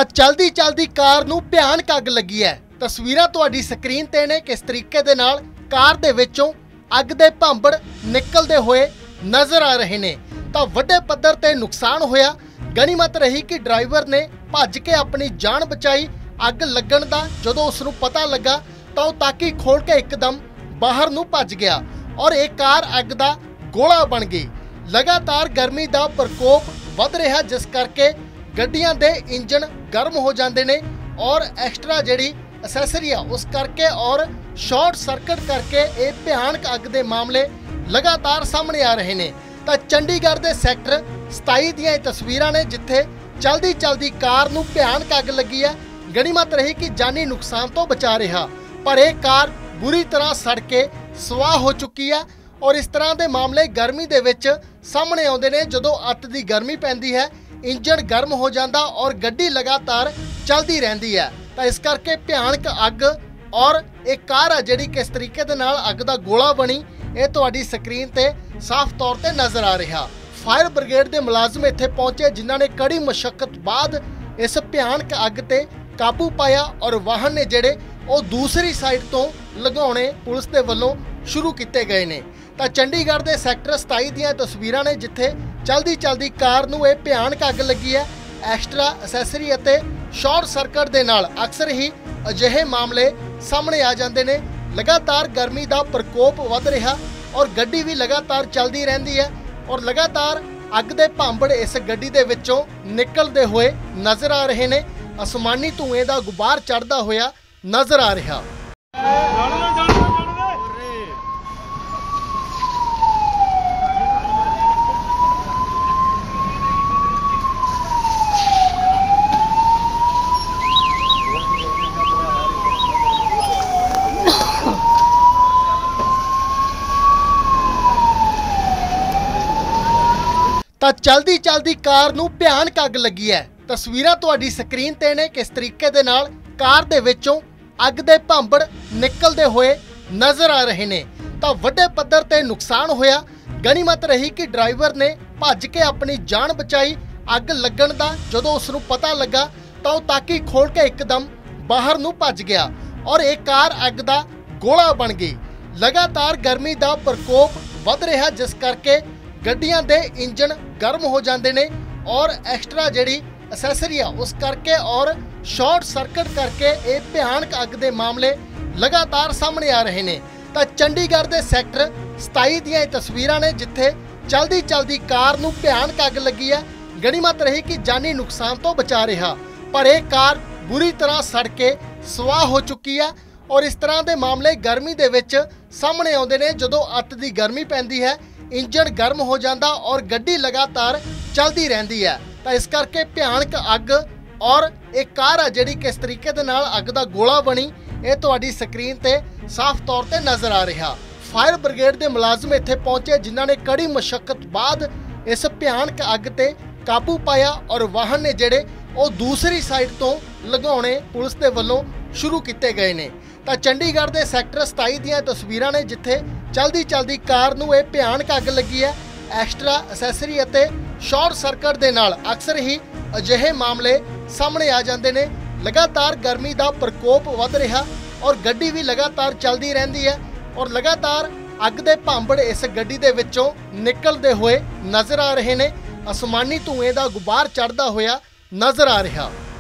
ਤਾਂ ਚਲਦੀ ਚਲਦੀ ਕਾਰ ਨੂੰ ਭਿਆਨਕ ਅੱਗ ਲੱਗੀ ਹੈ। ਤਸਵੀਰਾਂ ਤੁਹਾਡੀ ਸਕਰੀਨ ਤੇ ਨੇ ਕਿਸ ਤਰੀਕੇ ਦੇ ਨਾਲ ਕਾਰ ਦੇ ਵਿੱਚੋਂ ਅੱਗ ਦੇ ਭਾਂਬੜ ਨਿਕਲਦੇ ਹੋਏ ਨਜ਼ਰ ਆ ਰਹੇ ਨੇ। ਤਾਂ ਵੱਡੇ ਪੱਧਰ ਤੇ ਨੁਕਸਾਨ ਹੋਇਆ। ਗਨੀਮਤ ਰਹੀ ਕਿ ਡਰਾਈਵਰ ਨੇ ਭੱਜ ਕੇ ਆਪਣੀ ਜਾਨ ਬਚਾਈ। ਅੱਗ ਲੱਗਣ ਦਾ ਜਦੋਂ ਉਸ ਨੂੰ ਪਤਾ ਲੱਗਾ ਤਾਂ ਉਹ ਤਾਕੀ ਖੋਲ ਕੇ ਇੱਕਦਮ ਬਾਹਰ ਨੂੰ ਭੱਜ ਗਿਆ ਔਰ ਇਹ ਕਾਰ ਅੱਗ ਦਾ ਗੋਲਾ ਬਣ ਗਈ। लगातार गर्मी का प्रकोप वध रहा जिस करके गड्डियां दे इंजन गर्म हो जाते हैं और एक्सट्रा जिहड़ी असैसरी है उस करके और शॉर्ट सर्किट करके ये भयानक अग के मामले लगातार सामने आ रहे हैं। तो चंडीगढ़ के सैक्टर 27 दी तस्वीरां ने जिथे चलती चलती कार नूं भयानक अग लगी है। गनीमत रही कि जानी नुकसान तो बचा रहा पर यह कार बुरी तरह सड़ के स्वाह हो चुकी है। और इस तरह के मामले गर्मी दे विच सामने आउंदे ने जदों अत दी गर्मी पैंदी है, इंजन गर्म हो जाता और गड्डी लगातार चलती रहिंदी है। तो इस करके भयानक अग और एक कार है जिहड़ी किस तरीके दे नाल अग दा गोला बनी ये तुहाडी स्क्रीन ते साफ तौर ते नज़र आ रहा। फायर ब्रिगेड के मुलाजम इत्थे पहुंचे जिन्हां ने कड़ी मशक्कत बाद इस भयानक अग ते काबू पाया और वाहन ने जिहड़े वो दूसरी साइड तो लगाउणे पुलिस दे वल्लों शुरू किए गए ने। तो चंडीगढ़ के सैक्टर 27 दी तस्वीरां ने जिथे चलती चलती कार नूं ये भयानक अग लगी है। एक्सट्रा असैसरी अते शॉर्ट सर्किट दे नाल अक्सर ही अजिहे मामले सामने आ जाते हैं। लगातार गर्मी का प्रकोप वध रहा और गड्डी भी लगातार चलती रहिंदी है और लगातार अग दे भांबड़ इस गड्डी दे विचों निकलते हुए नज़र आ रहे हैं। आसमानी धुएं का गुबार चढ़ता होया नज़र आ रहा। ਤਾਂ ਚਲਦੀ ਚਲਦੀ ਕਾਰ ਨੂੰ ਭਿਆਨਕ ਅੱਗ ਲੱਗੀ ਹੈ। ਤਸਵੀਰਾਂ ਤੁਹਾਡੀ ਸਕਰੀਨ ਤੇ ਨੇ ਕਿਸ ਤਰੀਕੇ ਦੇ ਨਾਲ ਕਾਰ ਦੇ ਵਿੱਚੋਂ ਅੱਗ ਦੇ ਭਾਂਬੜ ਨਿਕਲਦੇ ਹੋਏ ਨਜ਼ਰ ਆ ਰਹੇ ਨੇ। ਤਾਂ ਵੱਡੇ ਪੱਧਰ ਤੇ ਨੁਕਸਾਨ ਹੋਇਆ। ਗਨੀਮਤ ਰਹੀ ਕਿ ਡਰਾਈਵਰ ਨੇ ਭੱਜ ਕੇ ਆਪਣੀ ਜਾਨ ਬਚਾਈ। ਅੱਗ ਲੱਗਣ ਦਾ ਜਦੋਂ ਉਸ ਨੂੰ ਪਤਾ ਲੱਗਾ ਤਾਂ ਉਹ ਤਾਕੀ ਖੋਲ ਕੇ ਇੱਕਦਮ ਬਾਹਰ ਨੂੰ ਭੱਜ ਗਿਆ ਔਰ ਇਹ ਕਾਰ ਅੱਗ ਦਾ ਗੋਲਾ ਬਣ ਗਈ। लगातार गर्मी का प्रकोप वध रहा जिस करके गड्डियां दे इंजन गर्म हो जाते हैं और एक्सट्रा जिहड़ी असैसरी है उस करके और शॉर्ट सर्किट करके ये भयानक अग के मामले लगातार सामने आ रहे हैं। तो चंडीगढ़ के सैक्टर 27 दी तस्वीरां ने जिथे चलती चलती कार नूं भयानक अग लगी है। गनीमत रही कि जानी नुकसान तो बचा रहा पर यह कार बुरी तरह सड़ के स्वाह हो चुकी है। और इस तरह के मामले गर्मी दे विच सामने आउंदे ने जदों अत दी गर्मी पैंदी है, इंजन गर्म हो जाता और गड्डी लगातार चलती रहिंदी है। तो इस करके भयानक अग और एक कार है जिहड़ी किस तरीके दे नाल अग दा गोला बनी ये तुहाडी स्क्रीन ते साफ तौर ते नज़र आ रहा। फायर ब्रिगेड के मुलाजम इत्थे पहुंचे जिन्हां ने कड़ी मशक्कत बाद इस भयानक अग ते काबू पाया और वाहन ने जिहड़े वो दूसरी साइड तो लगाउणे पुलिस दे वल्लों शुरू किए गए ने। तो चंडीगढ़ के सैक्टर 27 दी तस्वीरां ने जिथे चलती चलती कार नूं ये भयानक अग लगी है। एक्सट्रा असैसरी अते शॉर्ट सर्किट दे नाल अक्सर ही अजिहे मामले सामने आ जाते हैं। लगातार गर्मी का प्रकोप वध रहा और गड्डी भी लगातार चलती रहिंदी है और लगातार अग दे भांबड़ इस गड्डी दे विचों निकलते हुए नज़र आ रहे हैं। आसमानी धुएं का गुबार चढ़ता होया नज़र आ रहा।